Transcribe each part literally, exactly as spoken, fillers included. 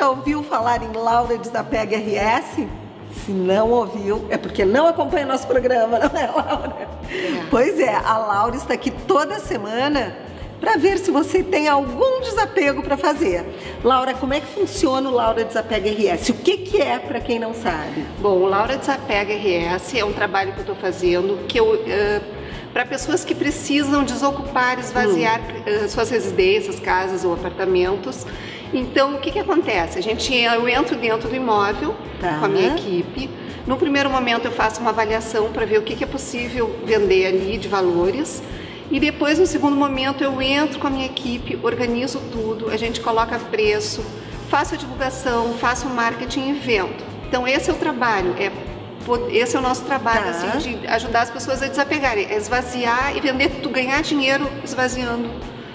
já ouviu falar em Laura Desapega R S? Se não ouviu, é porque não acompanha nosso programa, não é, Laura? É. Pois é, a Laura está aqui toda semana para ver se você tem algum desapego para fazer. Laura, como é que funciona o Laura Desapega R S? O que que é, para quem não sabe? Bom, o Laura Desapega R S é um trabalho que eu estou fazendo que eu... Uh, para pessoas que precisam desocupar, esvaziar hum. uh, suas residências, casas ou apartamentos. Então, o que que acontece? A gente, eu entro dentro do imóvel tá. com a minha equipe. No primeiro momento, eu faço uma avaliação para ver o que que é possível vender ali de valores. E depois, no segundo momento, eu entro com a minha equipe, organizo tudo, a gente coloca preço, faço a divulgação, faço o marketing e vendo. Então, esse é o trabalho. É Esse é o nosso trabalho, tá. assim, de ajudar as pessoas a desapegarem, é esvaziar e vender, tu ganhar dinheiro esvaziando.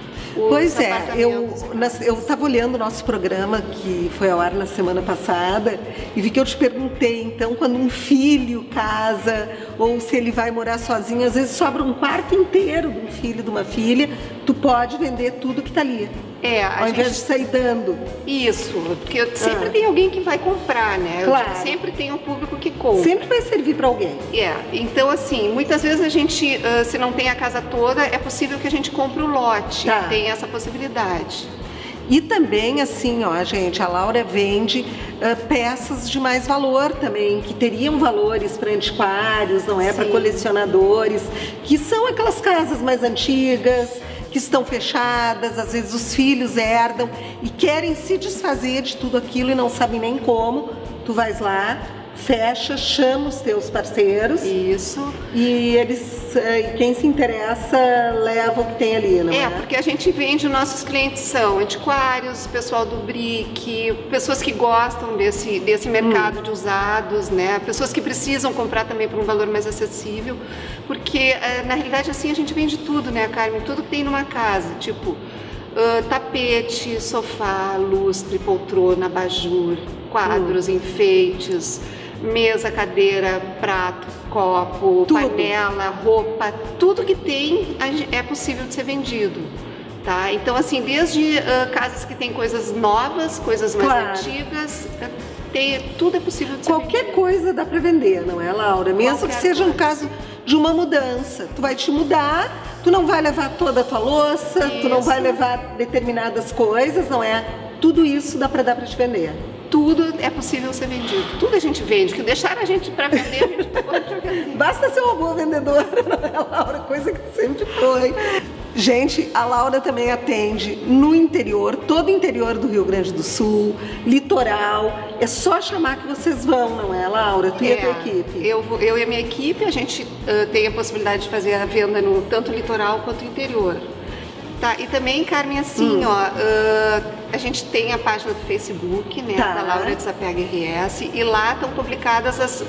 Pois é, eu estava olhando o nosso programa que foi ao ar na semana passada e vi que eu te perguntei, então, quando um filho casa ou se ele vai morar sozinho, às vezes sobra um quarto inteiro de um filho, de uma filha, tu pode vender tudo que está ali. É, a ao gente... invés de sair dando. Isso, porque sempre ah. tem alguém que vai comprar, né? Claro. Sempre tem um público que compra. Sempre vai servir para alguém. É, então assim, muitas vezes a gente, uh, se não tem a casa toda, é possível que a gente compre o lote, tá. tem essa possibilidade. E também, assim, ó, gente, a Laura vende uh, peças de mais valor também, que teriam valores para antiquários, não é? Para colecionadores, que são aquelas casas mais antigas, que estão fechadas, às vezes os filhos herdam e querem se desfazer de tudo aquilo e não sabem nem como. Tu vais lá, fecha, chama os teus parceiros. Isso. E eles, quem se interessa, leva o que tem ali, não é? É, porque a gente vende, nossos clientes são antiquários, pessoal do brick, pessoas que gostam desse, desse mercado hum. de usados, né? Pessoas que precisam comprar também por um valor mais acessível, porque na realidade assim a gente vende tudo, né, Carmen? Tudo que tem numa casa, tipo uh, tapete, sofá, lustre, poltrona, abajur, quadros, hum. enfeites, mesa, cadeira, prato, copo, tudo. Panela, roupa, tudo que tem é possível de ser vendido, tá? Então assim, desde uh, casas que tem coisas novas, coisas mais claro. antigas, tem, tudo é possível de ser Qualquer vendido. coisa dá para vender, não é, Laura? Mesmo Qualquer que seja coisa. um caso de uma mudança. Tu vai te mudar, tu não vai levar toda a tua louça, isso. tu não vai levar determinadas coisas, não é? Tudo isso dá para dar para te vender. Tudo é possível ser vendido. Tudo a gente vende. Que deixaram a gente para vender, a gente pode vender. Basta ser uma boa vendedora, não é, Laura? Coisa que sempre foi. Gente, a Laura também atende no interior, todo o interior do Rio Grande do Sul, litoral. É só chamar que vocês vão, não é, Laura? Tu é, e a tua equipe. Eu, eu e a minha equipe, a gente uh, tem a possibilidade de fazer a venda no tanto litoral quanto interior. Tá, e também, Carmen, assim, hum. ó, uh, a gente tem a página do Facebook, né, tá. da Laura Desapega R S, e lá estão publicadas as, uh,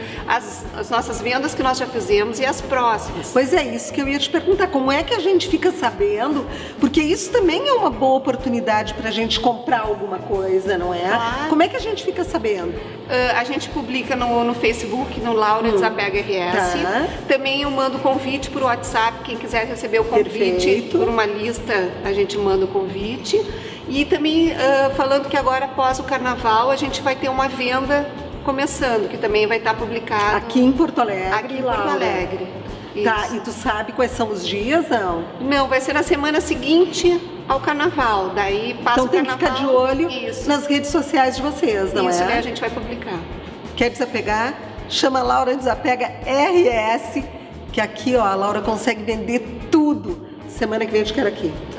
as, as nossas vendas que nós já fizemos e as próximas. Pois é, isso que eu ia te perguntar, como é que a gente fica sabendo? Porque isso também é uma boa oportunidade para a gente comprar alguma coisa, não é? Claro. Como é que a gente fica sabendo? Uh, a gente publica no, no Facebook, no Laura hum. Desapega R S. Tá. Também eu mando convite por WhatsApp, quem quiser receber o convite. Perfeito. Por uma lista, a gente manda o convite. E também uh, falando que agora, após o Carnaval, a gente vai ter uma venda começando, que também vai estar publicado. Aqui em Porto Alegre, Aqui em Porto Alegre. Tá, e tu sabe quais são os dias, não? Não, vai ser na semana seguinte ao Carnaval, daí passa então, o Carnaval. Então tem que ficar de olho Isso. nas redes sociais de vocês, não Isso, é? Isso, né, a gente vai publicar. Quer desapegar? Chama a Laura Desapega R S, que aqui, ó, a Laura consegue vender tudo. Semana que vem eu te quero aqui.